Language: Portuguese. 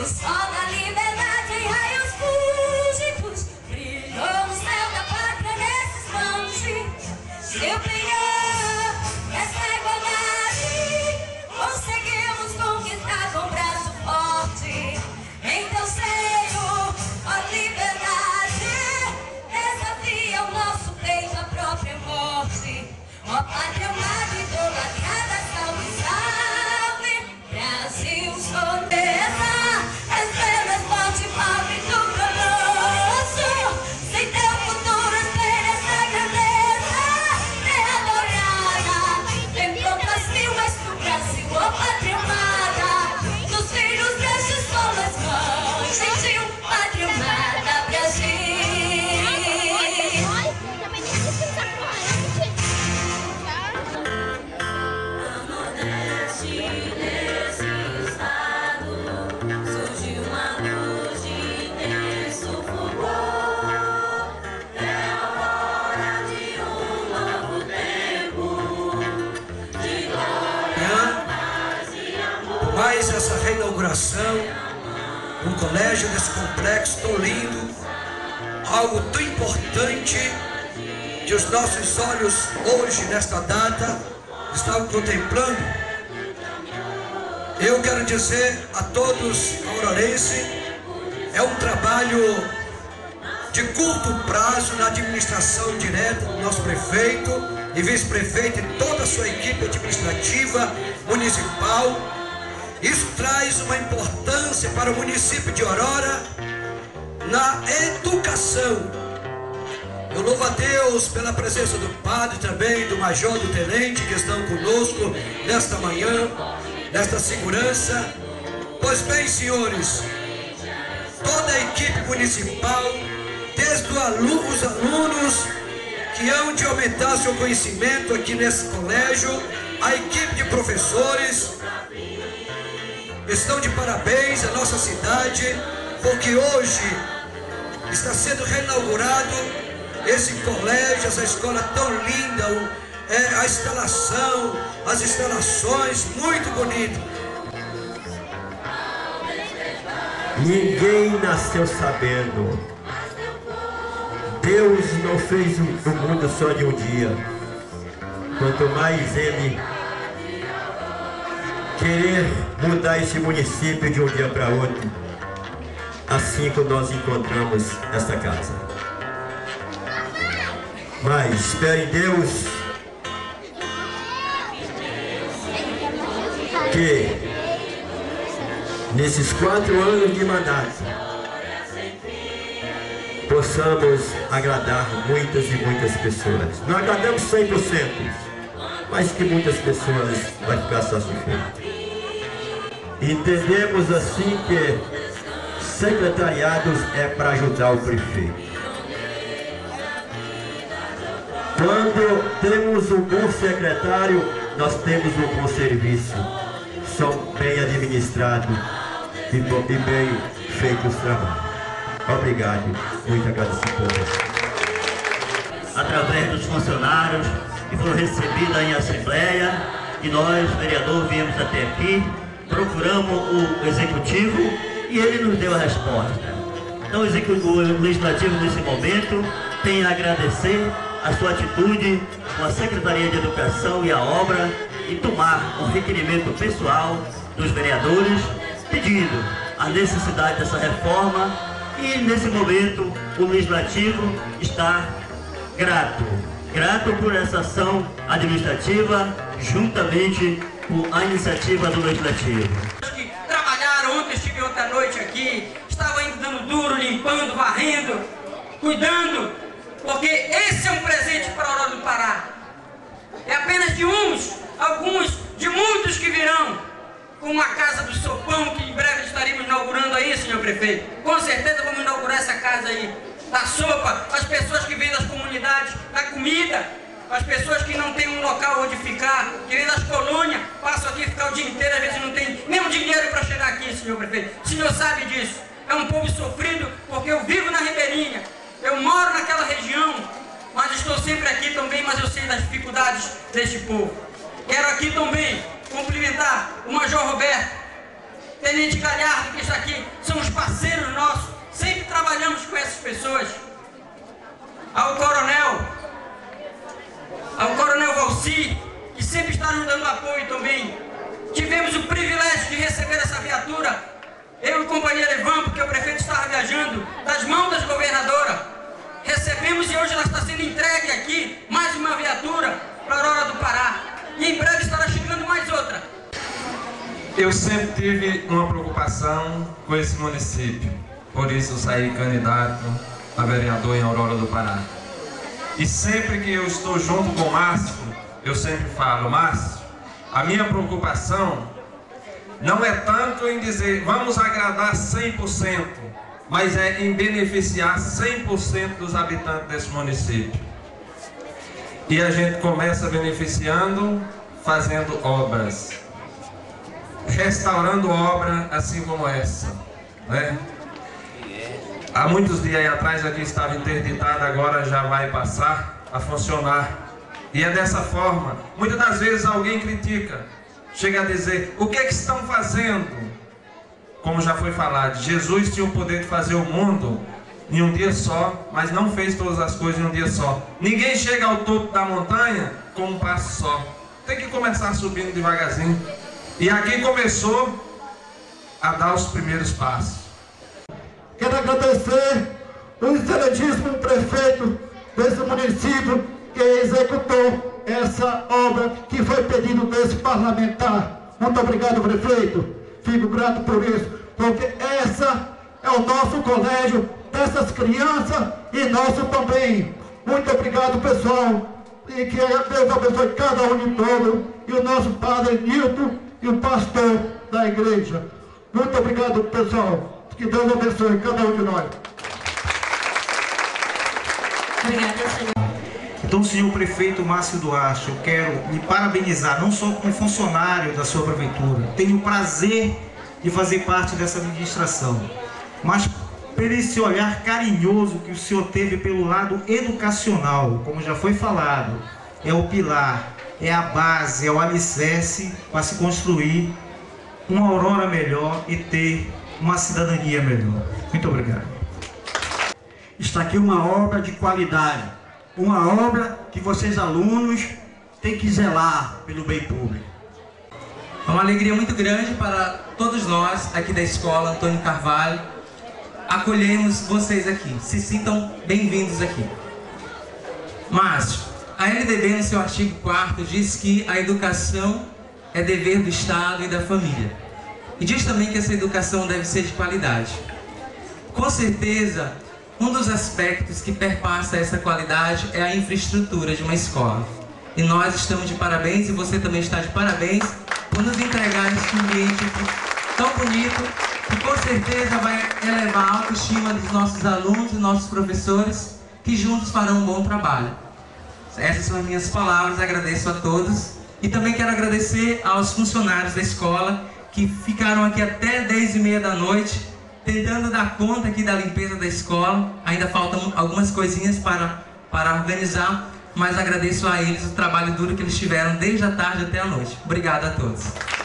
sol da liberdade em raios fúlgidos brilhou no céu da pátria nesses montes. Eu penhor, essa igualdade conseguimos conquistar com braço forte. Em teu seio, ó liberdade, desafia o nosso peito a própria morte. Ó pátria amada, idolatrada, salve, salve, Brasil, soberana, estrela forte, pobre do colosso. Sem teu futuro, espelha essa grandeza, terra dourada. Templou Brasil, mas pro Brasil, ó pátria amada, dos filhos destes como as mães, sentiu pátria amada, Brasil. Mais essa reinauguração, um colégio desse complexo tão lindo, algo tão importante que os nossos olhos hoje, nesta data, estão contemplando. Eu quero dizer a todos aurorenses, é um trabalho de curto prazo na administração direta do nosso prefeito e vice-prefeito e toda a sua equipe administrativa municipal. Isso traz uma importância para o município de Aurora na educação. Eu louvo a Deus pela presença do padre também, do major, do tenente que estão conosco nesta manhã, nesta segurança. Pois bem, senhores, toda a equipe municipal, desde os alunos que hão de aumentar seu conhecimento aqui nesse colégio, a equipe de professores, estão de parabéns à nossa cidade, porque hoje está sendo reinaugurado esse colégio, essa escola tão linda, a instalação, as instalações, muito bonito. Ninguém nasceu sabendo. Deus não fez o mundo só de um dia. Quanto mais Ele querer mudar esse município de um dia para outro, assim que nós encontramos esta casa. Mas espere em Deus que nesses 4 anos de mandato possamos agradar muitas e muitas pessoas. Não agradamos 100%, mas que muitas pessoas vão ficar satisfeitas. Entendemos assim que secretariados é para ajudar o prefeito. Quando temos um bom secretário, nós temos um bom serviço. São bem administrados e bem feitos os trabalhos. Obrigado, muito agradecido por você. Através dos funcionários que foram recebidos em assembleia, e nós, vereador, viemos até aqui, procuramos o executivo e ele nos deu a resposta. Então o legislativo nesse momento tem a agradecer a sua atitude com a Secretaria de Educação e a obra e tomar um requerimento pessoal dos vereadores pedindo a necessidade dessa reforma, e nesse momento o legislativo está grato por essa ação administrativa juntamente com a iniciativa do legislativo. Que trabalharam ontem, estive outra noite aqui, estavam ainda dando duro, limpando, varrendo, cuidando, porque esse é um presente para a Aurora do Pará. É apenas de alguns de muitos que virão, como a Casa do Sopão, que em breve estaremos inaugurando aí, senhor prefeito. Com certeza vamos inaugurar essa casa aí, da sopa, as pessoas que vêm das comunidades, da comida, as pessoas que não têm um local onde ficar, que vêm das colônias, passam aqui a ficar o dia inteiro, às vezes não tem nem um dinheiro para chegar aqui, senhor prefeito. O senhor sabe disso. É um povo sofrido, porque eu vivo na Ribeirinha, eu moro naquela região, mas estou sempre aqui também, mas eu sei das dificuldades deste povo. Quero aqui também cumprimentar o Major Roberto, Tenente Galhardo, que está aqui, são os parceiros nossos, sempre trabalhamos com essas pessoas. Ao coronel Valci, que sempre está nos dando apoio também. Tivemos o privilégio de receber essa viatura, eu e o companheiro Ivan, porque o prefeito estava viajando, das mãos da governadora. Recebemos e hoje ela está sendo entregue aqui, mais uma viatura para a Aurora do Pará. E em breve estará chegando mais outra. Eu sempre tive uma preocupação com esse município, por isso eu saí candidato a vereador em Aurora do Pará. E sempre que eu estou junto com o Márcio, eu sempre falo, Márcio, a minha preocupação não é tanto em dizer vamos agradar 100%, mas é em beneficiar 100% dos habitantes desse município. E a gente começa beneficiando, fazendo obras, restaurando obra assim como essa, né? Há muitos dias atrás aqui estava interditada, agora já vai passar a funcionar. E é dessa forma. Muitas das vezes alguém critica, chega a dizer, o que é que estão fazendo? Como já foi falado, Jesus tinha o poder de fazer o mundo em um dia só, mas não fez todas as coisas em um dia só. Ninguém chega ao topo da montanha com um passo só. Tem que começar subindo devagarzinho. E aqui começou a dar os primeiros passos. Quero agradecer o excelentíssimo prefeito desse município que executou essa obra que foi pedido desse parlamentar. Muito obrigado, prefeito. Fico grato por isso, porque essa é o nosso colégio, dessas crianças e nosso também. Muito obrigado, pessoal. E que Deus abençoe cada um de todos. E o nosso padre Nilton e o pastor da igreja. Muito obrigado, pessoal. Que Deus abençoe cada um de nós. Obrigada, senhor. Então, senhor prefeito Márcio Duarte, eu quero lhe parabenizar, não só como funcionário da sua prefeitura, tenho o prazer de fazer parte dessa administração, mas por esse olhar carinhoso que o senhor teve pelo lado educacional, como já foi falado, é o pilar, é a base, é o alicerce para se construir uma Aurora melhor e ter uma cidadania melhor. Muito obrigado. Está aqui uma obra de qualidade, uma obra que vocês alunos têm que zelar pelo bem público. É uma alegria muito grande para todos nós aqui da escola Antônio Carvalho acolhermos vocês aqui. Se sintam bem-vindos aqui. Márcio, a LDB no seu artigo 4º diz que a educação é dever do Estado e da família. E diz também que essa educação deve ser de qualidade. Com certeza, um dos aspectos que perpassa essa qualidade é a infraestrutura de uma escola. E nós estamos de parabéns, e você também está de parabéns, por nos entregar esse ambiente tão bonito, que com certeza vai elevar a autoestima dos nossos alunos e nossos professores, que juntos farão um bom trabalho. Essas são as minhas palavras, agradeço a todos. E também quero agradecer aos funcionários da escola, que ficaram aqui até 10h30 da noite, tentando dar conta aqui da limpeza da escola. Ainda faltam algumas coisinhas para organizar, mas agradeço a eles o trabalho duro que eles tiveram desde a tarde até a noite. Obrigado a todos.